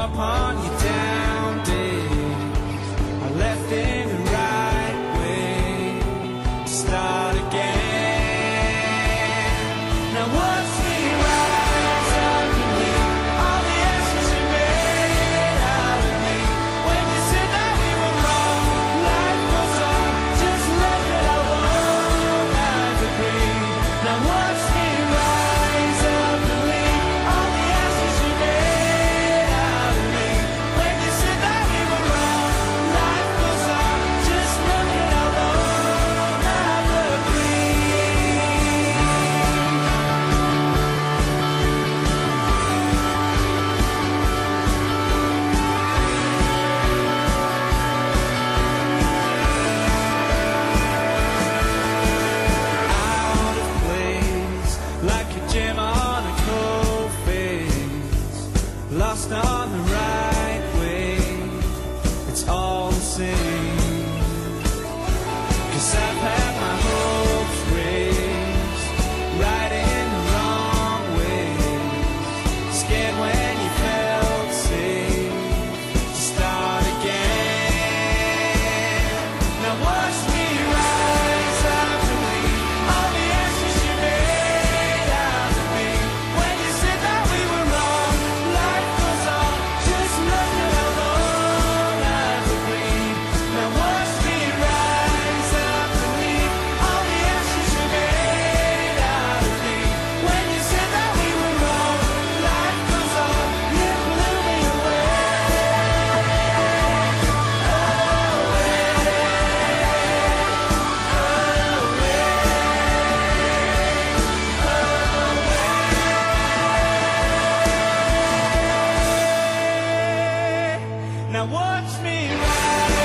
upon you down days. I left in the right way to start again. Now watch me rise up and leave all the ashes you made out of me. When you said that we were wrong, life goes on, just let it alone. I've agreed. Now watch me rise up and leave all the ashes you made out of me. When you said that we were wrong, life goes on, just let it alone. I've agreed. Out of place, like a gem on a cold face, lost on the right way, it's all the same. 'Cause I've had my hopes raised, right in the wrong ways, scared when you felt safe to start again. Now watch me rise up and leave all the ashes you made out of me. When you said that we were wrong, life goes on, just let it alone. I've agreed. Now watch me rise up and leave all the ashes you made out of me. When you said that we were wrong, life goes on, you blew me away. Now watch me rise.